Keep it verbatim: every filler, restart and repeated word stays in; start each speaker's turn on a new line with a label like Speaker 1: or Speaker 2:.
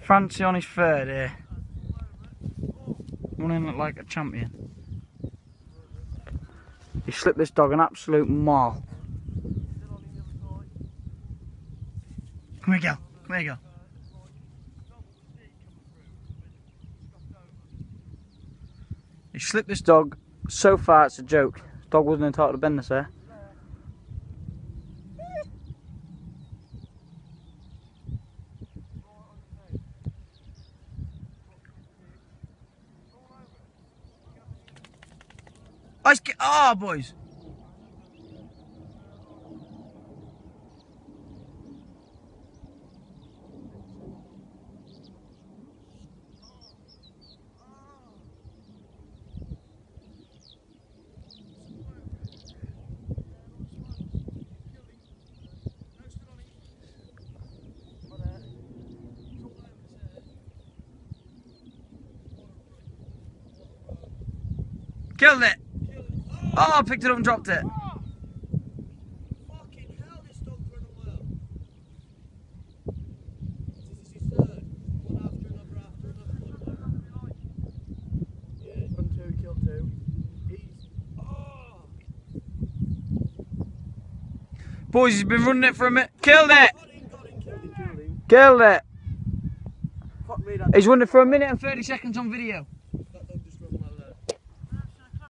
Speaker 1: Franny on his third here. Running like a champion. He slipped this dog an absolute mile. Come here, girl. Come here, girl. He slipped this dog so far it's a joke. This dog wasn't entitled to bend this there. Let's get, oh boys. Killed it. Oh, I picked it up and dropped it.
Speaker 2: Oh, fucking hell, this dog's running well. This is his third. One after another, after another. Yeah, he's run two, killed two. He's. Oh!
Speaker 1: Boys, he's been running it for a minute. Killed it!
Speaker 2: Got him, got him, killed him, killed him.
Speaker 1: Killed it!
Speaker 2: Fuck me, that.
Speaker 1: He's running for a minute and thirty seconds on video.